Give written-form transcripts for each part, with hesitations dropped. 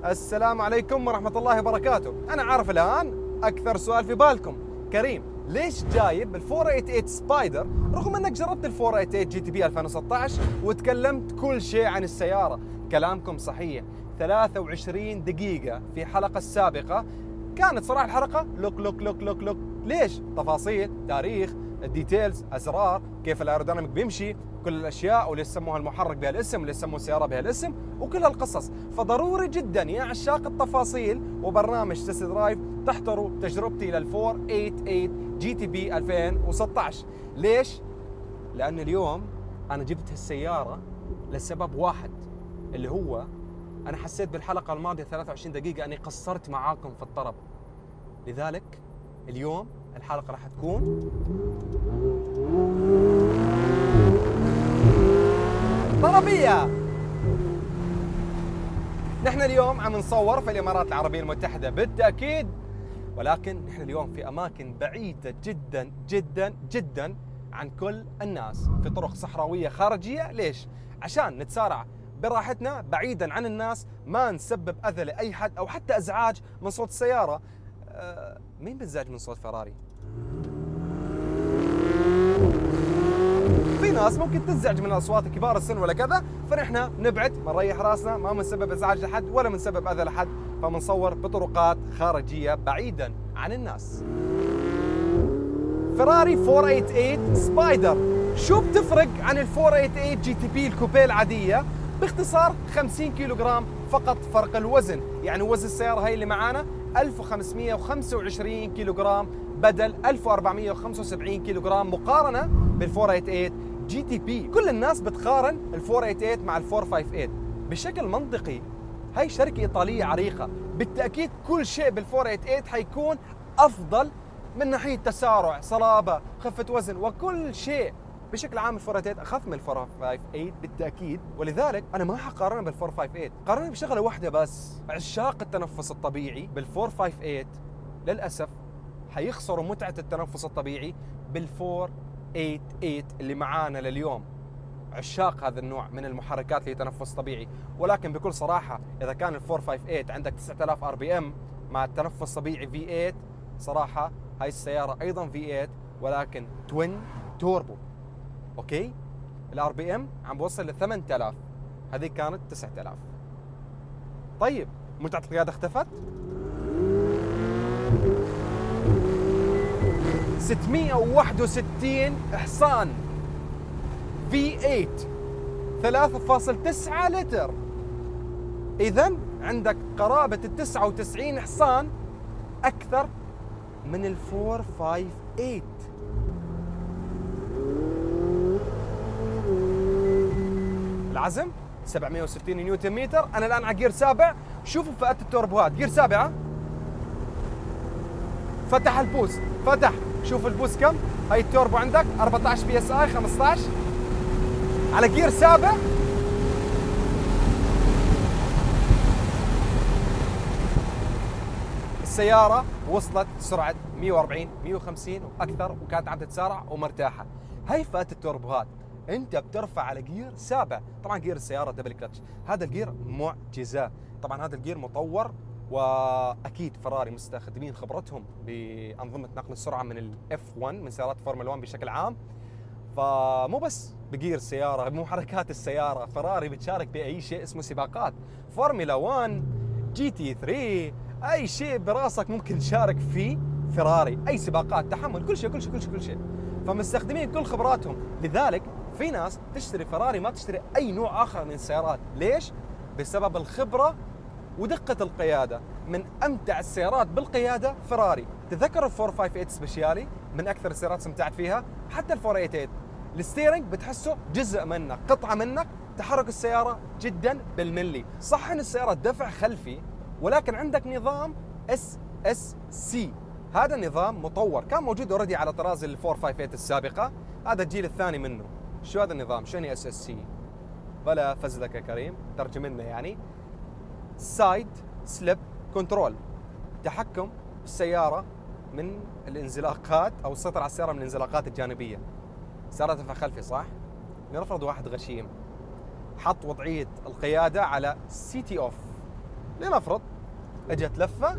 السلام عليكم ورحمة الله وبركاته. أنا عارف الآن أكثر سؤال في بالكم، كريم ليش جايب ال 488 سبايدر رغم أنك جربت ال 488 جي تي بي 2016 وتكلمت كل شيء عن السيارة؟ كلامكم صحيح، 23 دقيقة في حلقة السابقة كانت صراحة الحلقة لوك. ليش؟ تفاصيل، تاريخ، الديتيلز، أسرار، كيف الايروديناميك بيمشي، كل الاشياء، وليش سموها المحرك بهالاسم، وليش سموا السياره بهالاسم، وكل هالقصص. فضروري جدا يا عشاق التفاصيل وبرنامج تست درايف تحضروا تجربتي لل 488 جي تي بي 2016. ليش؟ لأن اليوم أنا جبت هالسيارة لسبب واحد، اللي هو أنا حسيت بالحلقة الماضية 23 دقيقة أني قصرت معاكم في الطلب، لذلك اليوم الحلقة راح تكون طربية. نحن اليوم عم نصور في الإمارات العربية المتحدة بالتأكيد، ولكن نحن اليوم في أماكن بعيدة جدا جدا جدا عن كل الناس، في طرق صحراوية خارجية. ليش؟ عشان نتسارع براحتنا بعيدا عن الناس، ما نسبب أذى لأي حد أو حتى إزعاج من صوت السيارة. مين بينزعج من صوت فراري؟ في ناس ممكن تنزعج من الاصوات كبار السن ولا كذا، فنحن نبعد، ما نريح راسنا، ما بنسبب ازعاج لحد ولا بنسبب اذى لحد، فبنصور بطرقات خارجيه بعيدا عن الناس. فراري 488 سبايدر، شو بتفرق عن ال 488 جي تي بي الكوبيه العاديه؟ باختصار 50 كيلوغرام فقط فرق الوزن، يعني وزن السياره هاي اللي معانا 1525 كيلوغرام بدل 1475 كيلوغرام، مقارنه بال 488 جي تي بي. كل الناس بتقارن ال 488 مع ال 458 بشكل منطقي. هاي شركة إيطالية عريقة، بالتأكيد كل شيء بال 488 حيكون أفضل من ناحية تسارع، صلابة، خفة وزن، وكل شيء بشكل عام. ال 488 أخف من ال 458 بالتأكيد، ولذلك أنا ما حقارنها بال 458. قارنها بشغلة واحدة بس، عشاق التنفس الطبيعي بال 458 للأسف حيخسروا متعة التنفس الطبيعي بال 488 اللي معانا لليوم. عشاق هذا النوع من المحركات اللي تنفس طبيعي، ولكن بكل صراحة إذا كان ال 458 عندك 9000 ار بي ام مع التنفس طبيعي في 8، صراحة هاي السيارة أيضا في 8 ولكن توين توربو. أوكي؟ الار بي ام عم بوصل ل 8000، هذه كانت 9000. طيب متعة القيادة اختفت؟ 661 حصان V8 3.9 لتر، إذن عندك قرابة ال 99 حصان أكثر من ال 458. العزم 760 نيوتن متر. أنا الآن على جير سابع، شوفوا فئة التوربوهات، جير سابعة، فتح البوس، فتح، شوف البوس كم، هاي التوربو عندك 14 بي اس اي 15 على جير سابع. السيارة وصلت سرعة 140 150 واكثر، وكانت عم تتسارع ومرتاحة. هاي فئة التوربوهات، انت بترفع على جير سابع. طبعا جير السيارة دبل كلتش، هذا الجير معجزة. طبعا هذا الجير مطور، واكيد فراري مستخدمين خبرتهم بانظمه نقل السرعه من الاف 1، من سيارات فورمولا 1 بشكل عام. فمو بس بجير السياره، بمحركات السياره، فراري بتشارك باي شيء اسمه سباقات، فورمولا 1، جي تي 3، اي شيء براسك ممكن تشارك فيه فراري، اي سباقات، تحمل، كل شيء. فمستخدمين كل خبراتهم، لذلك في ناس تشتري فراري ما تشتري اي نوع اخر من السيارات. ليش؟ بسبب الخبره ودقة القيادة. من أمتع السيارات بالقيادة فراري. تذكر ال 458 سبيشيالي من أكثر السيارات استمتعت فيها، حتى ال 488 الستيرنج بتحسه جزء منك، قطعة منك، تحرك السيارة جدا بالملي. صح ان السيارة دفع خلفي، ولكن عندك نظام SSC، هذا النظام مطور، كان موجود اوريدي على طراز ال 458 السابقة، هذا الجيل الثاني منه. شو هذا النظام؟ شو يعني SSC؟ بلا فزلك يا كريم، ترجم لنا يعني. سايد سليب كنترول، تحكم بالسيارة من الانزلاقات أو السيطرة على السيارة من الانزلاقات الجانبية. سيارة دفع خلفي صح؟ لنفرض واحد غشيم حط وضعية القيادة على سي تي اوف، لنفرض اجت لفه،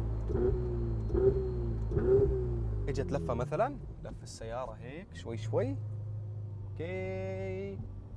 اجت لفه مثلا، لف السياره هيك شوي شوي، اوكي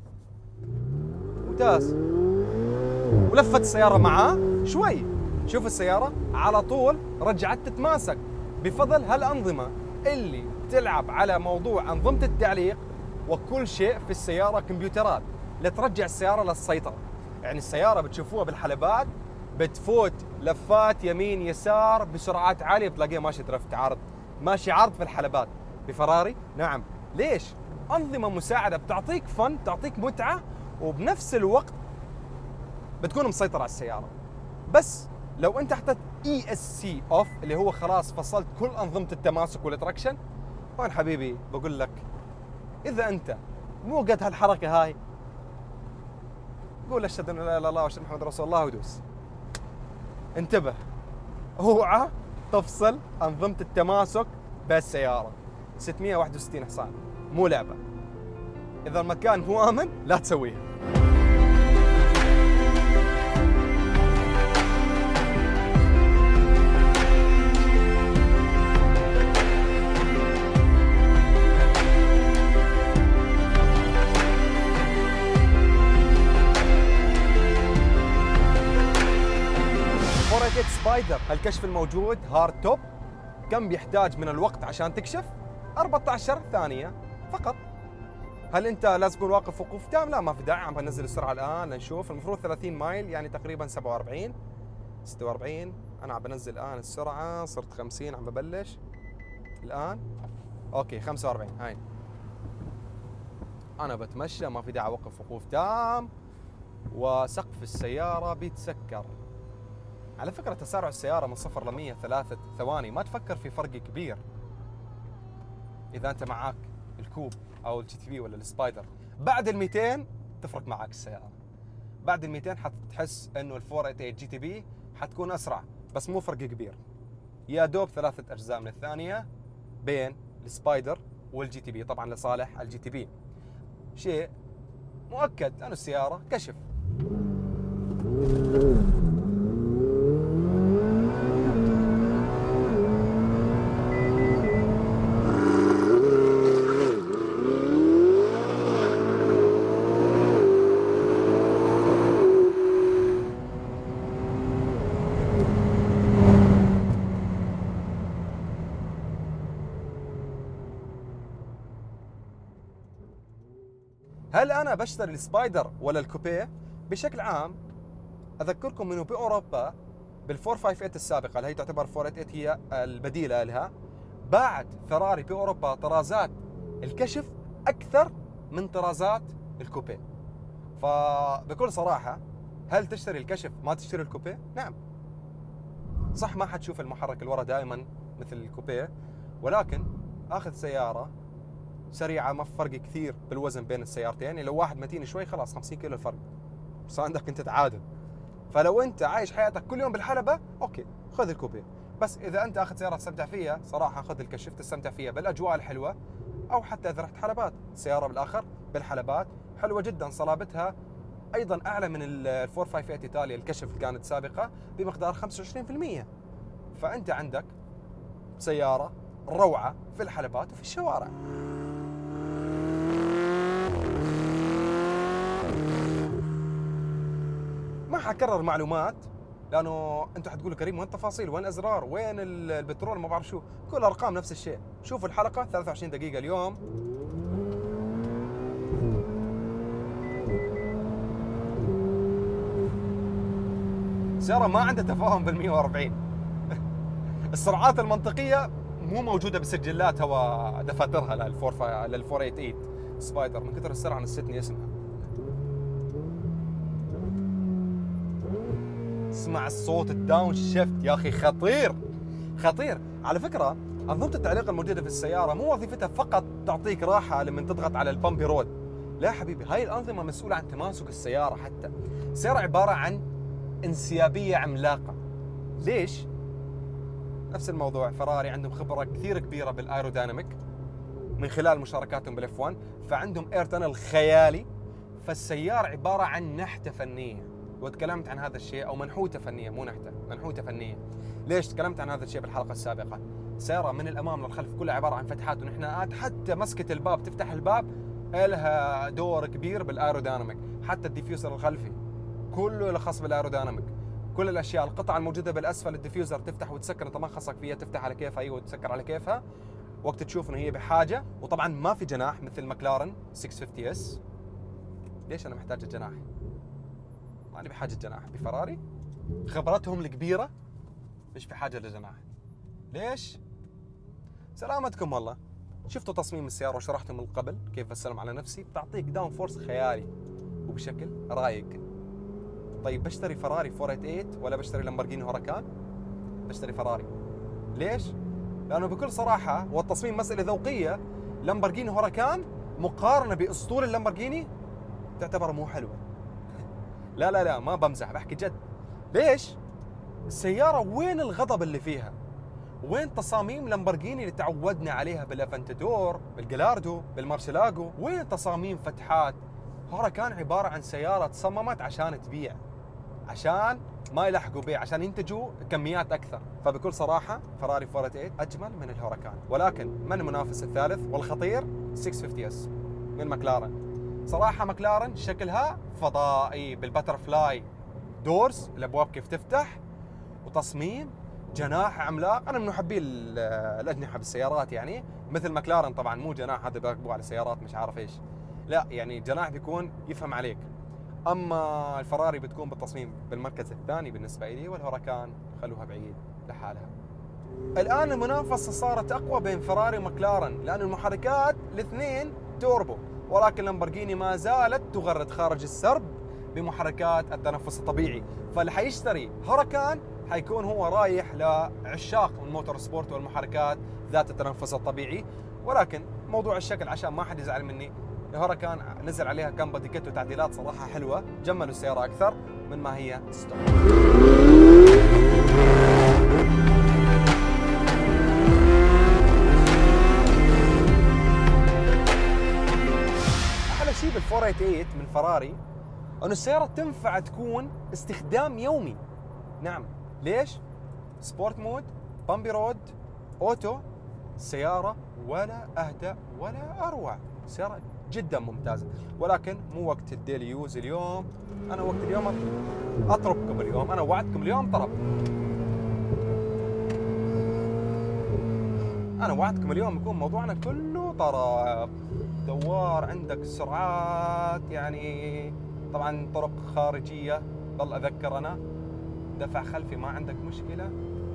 ممتاز، ولفت السياره معاه شوي، شوف السياره على طول رجعت تتماسك بفضل هالانظمه اللي تلعب على موضوع انظمه التعليق، وكل شيء في السياره كمبيوترات لترجع السياره للسيطره. يعني السياره بتشوفوها بالحلبات بتفوت لفات يمين يسار بسرعات عاليه، بتلاقيها ماشي درفت عرض، ماشي عرض في الحلبات. بفراري نعم، ليش؟ انظمه مساعده بتعطيك فن، تعطيك متعه، وبنفس الوقت بتكون مسيطر على السياره. بس لو انت حطيت ESC اوف اللي هو خلاص فصلت كل انظمه التماسك والتراكشن، وين حبيبي بقول لك اذا انت مو قد هالحركه هاي، قول اشهد ان لا اله الا الله واشهد محمد رسول الله ودوس. انتبه، اوعى تفصل انظمه التماسك بالسياره. 661 حصان مو لعبه، اذا المكان مو امن لا تسويها. سبايدر الكشف الموجود هارد توب كم بيحتاج من الوقت عشان تكشف؟ 14 ثانية فقط. هل انت لازم تكون واقف وقوف تام؟ لا، ما في داعي. عم بنزل السرعة الآن لنشوف. المفروض 30 مايل يعني تقريبا 47 46. أنا عم بنزل الآن السرعة، صرت 50 عم ببلش الآن. أوكي 45 هاي. أنا بتمشى، ما في داعي أوقف وقوف تام، وسقف السيارة بيتسكر. على فكرة تسارع السيارة من 0 ل 100 3 ثواني، ما تفكر في فرق كبير. إذا أنت معاك الكوب أو الجي تي بي ولا السبايدر، بعد ال 200 تفرق معاك السيارة. بعد ال 200 حتحس إنه ال 488 جي تي بي حتكون أسرع، بس مو فرق كبير. يا دوب 3 أجزاء من الثانية بين السبايدر والجي تي بي، طبعا لصالح الجي تي بي. شيء مؤكد لأنه السيارة كشف. هل أنا بشتري السبايدر ولا الكوبيه؟ بشكل عام أذكركم أنه بأوروبا بال 458 السابقة اللي هي تعتبر 488 هي البديلة لها، باعت فراري بأوروبا طرازات الكشف أكثر من طرازات الكوبيه. فبكل صراحة، هل تشتري الكشف ما تشتري الكوبيه؟ نعم. صح ما حتشوف المحرك الورا دائما مثل الكوبيه، ولكن أخذ سيارة سريعة، ما في فرق كثير بالوزن بين السيارتين. يعني لو واحد متين شوي خلاص 50 كيلو الفرق، بس عندك انت تعادل. فلو انت عايش حياتك كل يوم بالحلبة اوكي خذ الكوبيه، بس اذا انت اخذ سيارة تستمتع فيها صراحة خذ الكشف، تستمتع فيها بالاجواء الحلوة، او حتى اذا رحت حلبات السيارة بالاخر بالحلبات حلوة جدا، صلابتها ايضا اعلى من ال 458 ايطاليا الكشف اللي كانت سابقة بمقدار 25%. فانت عندك سيارة روعة في الحلبات وفي الشوارع. ما حكرر معلومات لانه انتم حتقولوا كريم وين التفاصيل، وين الازرار، وين البترول، ما بعرف شو، كل ارقام نفس الشيء. شوفوا الحلقه 23 دقيقه اليوم. السياره ما عندها تفاهم بال 140. السرعات المنطقيه مو موجوده بسجلاتها ودفاترها لل 488 سبايدر، من كثر السرعه نسيتني اسمها. اسمع الصوت الداون شيفت يا اخي، خطير خطير. على فكره انظمه التعليق الموجوده في السياره مو وظيفتها فقط تعطيك راحه لما تضغط على البامبي رود، لا حبيبي، هاي الانظمه مسؤوله عن تماسك السياره. حتى السياره عباره عن انسيابيه عملاقه. ليش؟ نفس الموضوع، فراري عندهم خبره كثير كبيره بالايروديناميك من خلال مشاركاتهم بالاف 1، فعندهم اير تانل خيالي. فالسياره عباره عن نحته فنيه، وتكلمت عن هذا الشيء، او منحوته فنيا مو نحته، منحوته فنيا. ليش تكلمت عن هذا الشيء بالحلقه السابقه؟ السياره من الامام للخلف كلها عباره عن فتحات وانحناءات، حتى مسكه الباب تفتح الباب لها دور كبير بالايروديناميك، حتى الديفيوزر الخلفي كله له خاص بالايروديناميك. كل الاشياء، القطع الموجوده بالاسفل الديفيوزر تفتح وتسكر، انت ما خصك فيها، تفتح على كيفها ايوه وتسكر على كيفها وقت تشوف انه هي بحاجه. وطبعا ما في جناح مثل ماكلارن 650 اس. ليش انا محتاج الجناح؟ ماني بحاجه جناح. بفراري خبرتهم الكبيره مش بحاجه لجناح. ليش؟ سلامتكم والله. شفتوا تصميم السياره وشرحته من قبل كيف بسلم على نفسي، بتعطيك داون فورس خيالي وبشكل رايق. طيب بشتري فراري 488 ولا بشتري لامبورجيني هوراكان؟ بشتري فراري. ليش؟ لانه بكل صراحه والتصميم مساله ذوقيه، لامبورجيني هوراكان مقارنه باسطول اللامبورجيني تعتبر مو حلوه. لا لا لا ما بمزح، بحكي جد. ليش؟ السياره وين الغضب اللي فيها؟ وين تصاميم لامبورجيني اللي تعودنا عليها بالافنتادور، بالجلاردو، بالمارشيلاجو؟ وين تصاميم فتحات؟ هوراكان عباره عن سياره تصممت عشان تبيع، عشان ما يلحقوا بيع، عشان ينتجوا كميات اكثر. فبكل صراحه فراري 488 اجمل من الهوراكان. ولكن من المنافس الثالث والخطير؟ 650 اس من ماكلارن. صراحه ماكلارن شكلها فضائي بالباترفلاي دورز، الابواب كيف تفتح، وتصميم جناح عملاق. انا من محبي الاجنحه بالسيارات، يعني مثل ماكلارن طبعا مو جناح هذا بيركبوه على سيارات مش عارف ايش، لا يعني جناح بيكون يفهم عليك. اما الفراري بتكون بالتصميم بالمركز الثاني بالنسبه لي، والهوراكان خلوها بعيد لحالها. الان المنافسه صارت اقوى بين فراري وماكلارن، لان المحركات الاثنين توربو، ولكن لامبورجيني ما زالت تغرد خارج السرب بمحركات التنفس الطبيعي. فاللي حيشتري هوراكان حيكون هو رايح لعشاق الموتور سبورت والمحركات ذات التنفس الطبيعي. ولكن موضوع الشكل عشان ما حد يزعل مني، الهوراكان نزل عليها كم بودي كيت وتعديلات صراحه حلوه، جملوا السياره اكثر من ما هي ستوك. احلى شيء بال 488 من فراري انه السياره تنفع تكون استخدام يومي. نعم، ليش؟ سبورت مود، بامبي رود، اوتو، سياره ولا اهدى ولا اروع، سياره جدا ممتازه. ولكن مو وقت الديلي يوز اليوم. انا وقت اليوم اطربكم اليوم، انا وعدتكم اليوم طرب. انا وعدتكم اليوم يكون موضوعنا كله طرب. دوار عندك سرعات، يعني طبعا طرق خارجيه، ضل اذكر انا دفع خلفي ما عندك مشكله.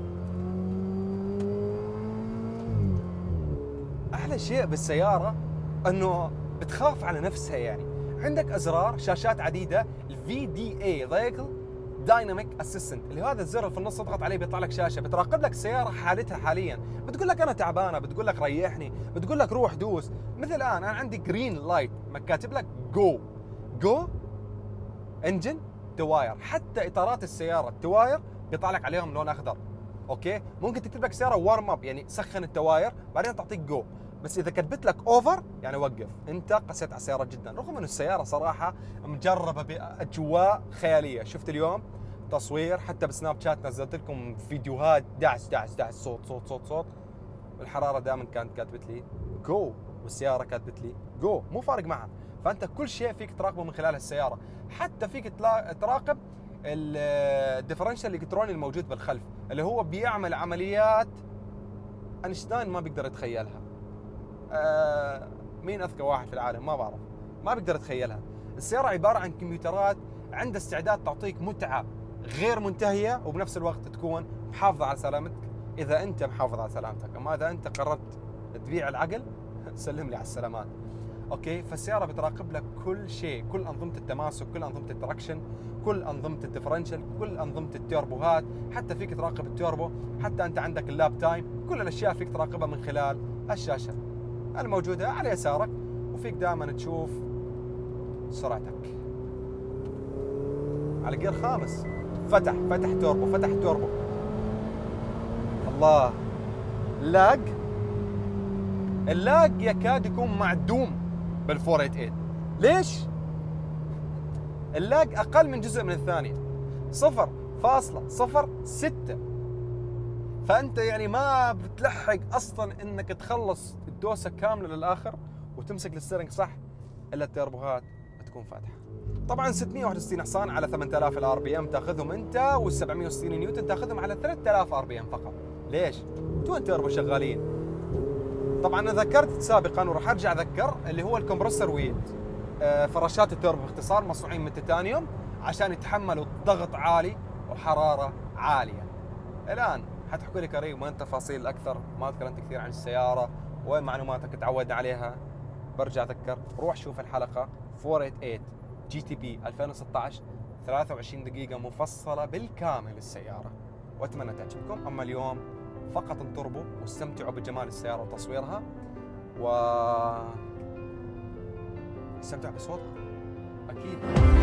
احلى شيء بالسياره انه بتخاف على نفسها، يعني عندك ازرار شاشات عديده، الفي دي اي فيكل دايناميك اسيستنت، اللي هذا الزر اللي في النص تضغط عليه بيطلع لك شاشه بتراقب لك السياره حالتها حاليا، بتقول لك انا تعبانه، بتقول لك ريحني، بتقول لك روح دوس. مثل الان انا عندي جرين لايت كاتب لك جو انجن تواير، حتى اطارات السياره التواير بيطلع لك عليهم لون اخضر. اوكي، ممكن تكتب لك سياره وارم اب يعني سخن التواير بعدين تعطيك جو، بس اذا كتبت لك اوفر يعني وقف، انت قسيت على السياره جدا. رغم انه السياره صراحه مجربه باجواء خياليه. شفت اليوم تصوير حتى بسناب شات نزلت لكم فيديوهات دعس دعس دعس، صوت صوت صوت صوت، الحراره دائما كانت كاتبت لي جو والسياره كاتبت لي جو، مو فارق معها. فانت كل شيء فيك تراقبه من خلال السياره، حتى فيك تراقب الديفرنشال الالكتروني الموجود بالخلف اللي هو بيعمل عمليات اينشتاين ما بيقدر يتخيلها. مين اذكى واحد في العالم ما بعرف، ما بيقدر يتخيلها. السياره عباره عن كمبيوترات عندها استعداد تعطيك متعه غير منتهيه، وبنفس الوقت تكون محافظه على سلامتك اذا انت محافظ على سلامتك. اما اذا انت قررت تبيع العقل سلم لي على السلامات. اوكي، فالسياره بتراقب لك كل شيء، كل انظمه التماسك، كل انظمه التراكشن، كل انظمه الديفرنشال، كل انظمه التوربوهات، حتى فيك تراقب التوربو، حتى انت عندك اللاب تايم، كل الاشياء فيك تراقبها من خلال الشاشه الموجوده على يسارك، وفيك دائما تشوف سرعتك. على جير خامس فتح توربو، الله، اللاج يكاد يكون معدوم بال 488. ليش؟ اللاج اقل من جزء من الثانيه، 0.06. فانت يعني ما بتلحق اصلا انك تخلص الدوسه كامله للاخر وتمسك الستيرنج صح الا التيربوهات تكون فاتحه. طبعا 661 حصان على 8000 الار بي ام تاخذهم انت، وال760 نيوتن تاخذهم على 3000 ار بي ام فقط. ليش؟ توين تيربو شغالين. طبعا انا ذكرت سابقا وراح ارجع اذكر اللي هو الكمبرسر ويل، فراشات التوربو باختصار مصنوعين من التيتانيوم عشان يتحملوا ضغط عالي وحراره عاليه. الان حتحكي لي كريم وين تفاصيل اكثر، ما تكلمت كثير عن السياره، وين معلوماتك تعودنا عليها. برجع اذكر روح شوف الحلقه 488 جي تي بي 2016 23 دقيقه مفصله بالكامل السياره، واتمنى تعجبكم. اما اليوم فقط انطربوا واستمتعوا بجمال السياره وتصويرها، و استمتعوا بصوتها اكيد.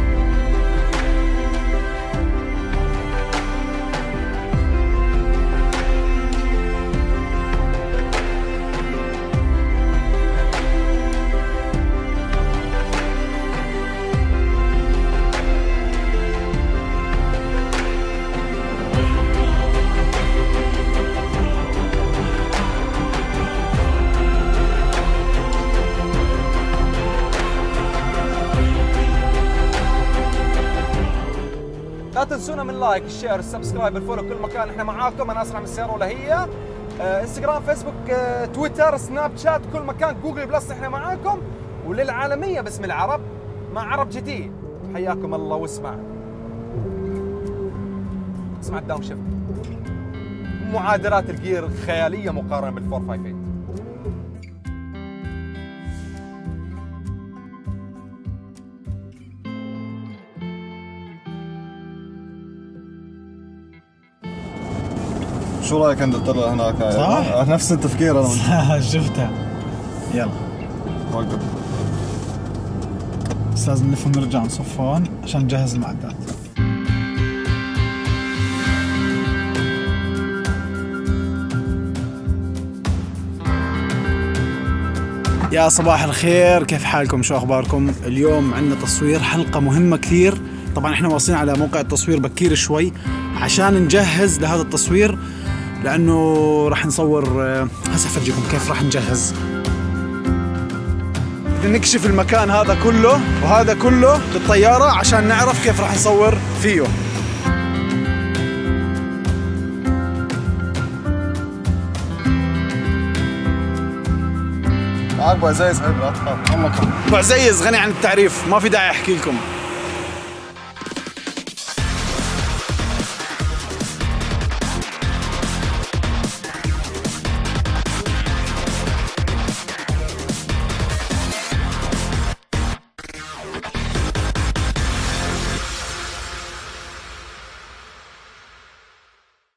لا تنسونا من لايك، الشير، السبسكرايب، الفولو، كل مكان احنا معاكم. انا اسرع من السياره ولا هي. انستغرام، فيسبوك، تويتر، سناب شات، كل مكان، جوجل بلس احنا معاكم. وللعالميه باسم العرب مع عرب جي تي. حياكم الله. واسمع الداون شيفت، معادلات الجير خياليه مقارنه بال 458. شو رايك انت تطلع هناك؟ صح؟ نفس التفكير انا. شفتها. يلا وقف. بس لازم نلف ونرجع نصف هون عشان نجهز المعدات. يا صباح الخير، كيف حالكم؟ شو اخباركم؟ اليوم عندنا تصوير حلقة مهمة كثير. طبعا احنا واصلين على موقع التصوير بكير شوي عشان نجهز لهذا التصوير، لانه راح نصور. هسه افرجيكم كيف راح نجهز. بدنا نكشف المكان هذا كله وهذا كله بالطيارة عشان نعرف كيف راح نصور فيه. معك ابو عزيز، لا تخاف. ابو عزيز غني عن التعريف، ما في داعي احكي لكم.